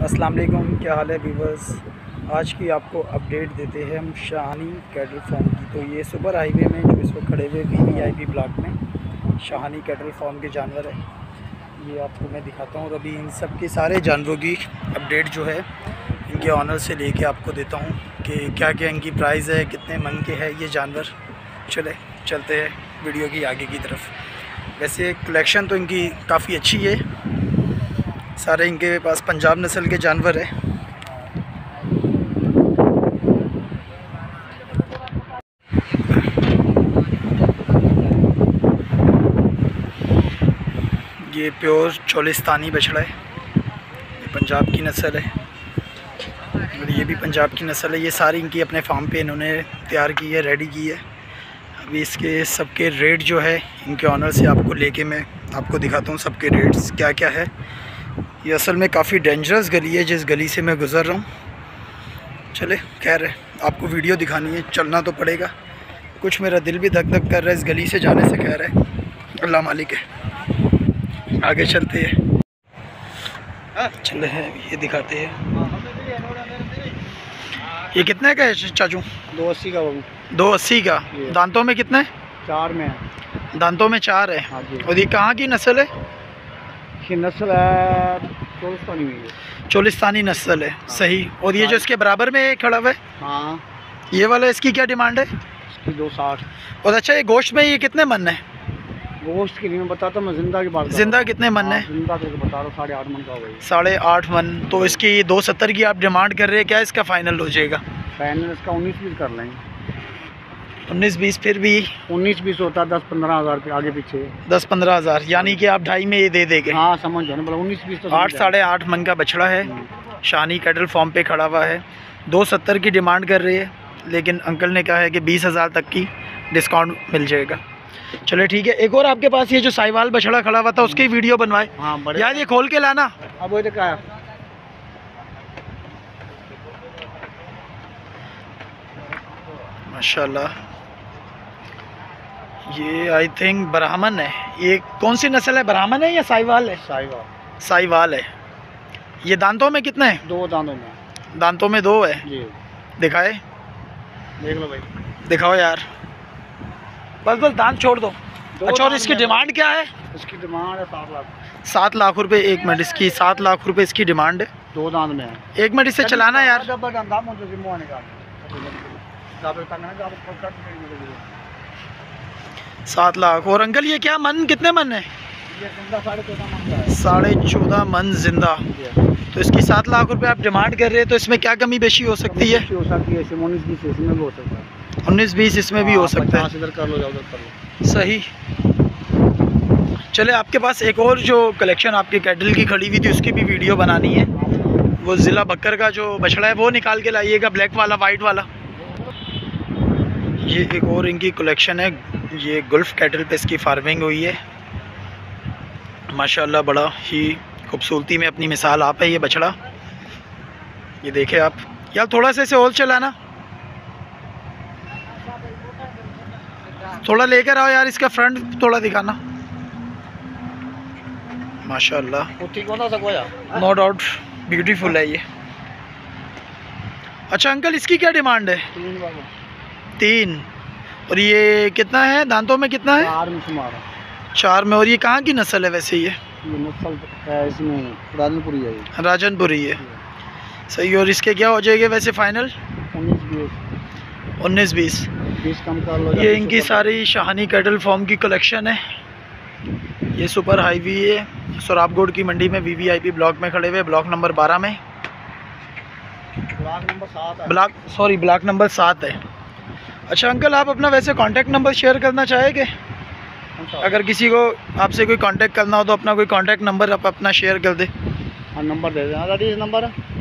अस्सलाम वालेकुम, क्या हाल है व्यूवर्स। आज की आपको अपडेट देते हैं हम शाहानी कैटल फार्म की। तो ये सुपर हाईवे में जो इस वक्त खड़े हुए वीवीआईपी ब्लॉक में शाहानी कैटल फार्म के जानवर है, ये आपको मैं दिखाता हूँ। और अभी इन सब के सारे जानवरों की अपडेट जो है इनके ऑनर से लेके आपको देता हूँ कि क्या क्या इनकी प्राइस है, कितने मन के है ये जानवर। चलते हैं वीडियो की आगे की तरफ। वैसे कलेक्शन तो इनकी काफ़ी अच्छी है, सारे इनके पास पंजाब नस्ल के जानवर है। ये प्योर चोलिस्तानी बछड़ा है, ये पंजाब की नस्ल है और ये भी पंजाब की नस्ल है। ये सारी इनकी अपने फार्म पे इन्होंने तैयार की है, रेडी की है। अभी इसके सबके रेट जो है इनके ऑनर से आपको लेके मैं आपको दिखाता हूँ सबके रेट्स क्या क्या है। ये असल में काफ़ी डेंजरस गली है जिस गली से मैं गुज़र रहा हूँ। चले खैर है, आपको वीडियो दिखानी है, चलना तो पड़ेगा। कुछ मेरा दिल भी धक धक कर रहा है इस गली से जाने से। खैर है, अल्लाह मालिक है, आगे चलते हैं। चले हैं, ये दिखाते हैं। ये कितने का है चाचू? 280 का बाबू। 280 का। दांतों में कितने? 4 में है। दांतों में 4 है। हाँ जी। और ये कहाँ की नस्ल है? ये नस्ल है चोलिस्तानी में, चोलिस्तानी नस्ल है। सही। और ये जो इसके बराबर में खड़ा हुआ है, हाँ, ये वाला, इसकी क्या डिमांड है? इसकी 260। और अच्छा, ये गोश्त में ये कितने मन है? गोश्त की नहीं मैं बताता, मैं जिंदा की बात कर रहा हूँ। जिंदा कितने मन है? जिंदा करके बता रहा हूँ, 8.5 मन का होगा ये। 8.5 मन। तो इसकी 270 की आप डिमांड कर रहे हैं, क्या इसका फाइनल हो जाएगा? फाइनल इसका 19-20 कर लेंगे। 19-20? फिर भी 19-20 होता है 10-15 हज़ार पे आगे पीछे। 10-15 हज़ार, यानी कि आप 2.5 में ये दे देंगे? हाँ समझ जाओ ना, बोला 19-20 तो 8-8.5 मन का बछड़ा है, शाहानी कैटल फार्म पे खड़ा हुआ है। 270 की डिमांड कर रहे हैं, लेकिन अंकल ने कहा है कि 20 हज़ार तक की डिस्काउंट मिल जाएगा। चलो ठीक है। एक और आपके पास ये जो साहिवाल बछड़ा खड़ा हुआ था उसकी वीडियो बनवाए। हाँ यार ये खोल के लाना। अब वो क्या है, माशाल्लाह, ये आई थिंक ब्राह्मण है। ये कौन सी नस्ल है, ब्राह्मण है या साहिवाल है? साहिवाल। साहिवाल है। ये दांतों में कितने हैं? 2 दांतों में। दांतों में 2 है। जी दिखाए, देख लो भाई, दिखाओ यार। बस दांत छोड़ दो। अच्छा, और इसकी डिमांड क्या है? इसकी डिमांड है 7 लाख। 7 लाख रुपए। 1 मिनट, इसकी 7 लाख रुपए इसकी डिमांड है। 2 दांत में है। 1 मिनट इसे चलाना यार। 7 लाख। और अंकल ये क्या मन, कितने मन है? ये जिंदा 14.5 मन का है। 14.5 मन जिंदा। तो इसकी 7 लाख रुपए आप डिमांड कर रहे हैं, तो इसमें क्या कमी बेशी हो सकती है? हो सकती है, 19-20 इसमें भी हो सकता है। 19-20 इसमें भी हो सकता है। इधर कर लो, उधर कर लो। सही। चले, आपके पास एक और जो कलेक्शन आपकी कैटल की खड़ी हुई थी उसकी भी वीडियो बनानी है। वो ज़िला बकर का जो बछड़ा है वो निकाल के लाइएगा, ब्लैक वाला, वाइट वाला। ये एक और इनकी कलेक्शन है। ये गुल्फ कैटल पे इसकी फार्मिंग हुई है। माशाल्लाह बड़ा ही खूबसूरती में अपनी मिसाल आप है ये बछड़ा। ये देखे आप यार, थोड़ा सा इसे और चलाना, थोड़ा लेकर आओ यार, इसका फ्रंट थोड़ा दिखाना। माशाल्लाह, ठीक होना सको यार, नो डाउट ब्यूटीफुल है ये। अच्छा अंकल, इसकी क्या डिमांड है? 3। और ये कितना है, दांतों में कितना है? 4 में शुमार। 4 में। और ये कहाँ की नस्ल है वैसे? ये नस्ल है इसमें राजनपुरी है। ये राजनपुरी है। सही। और इसके क्या हो जाएंगे वैसे फाइनल? 19-20 कम कर लो। ये इनकी सारी शाहानी कैटल फार्म की कलेक्शन है। ये सुपर हाईवे है, सोराबगोड़ की मंडी में वीवीआईपी ब्लॉक में खड़े हुए, ब्लॉक नंबर 12 में। ब्लॉक नंबर 7 है। ब्लॉक नंबर 7 है। अच्छा अंकल, आप अपना वैसे कांटेक्ट नंबर शेयर करना चाहेंगे? अगर किसी को आपसे कोई कांटेक्ट करना हो तो अपना कोई कांटेक्ट नंबर आप अपना शेयर कर दे। हाँ नंबर दे देना। नंबर है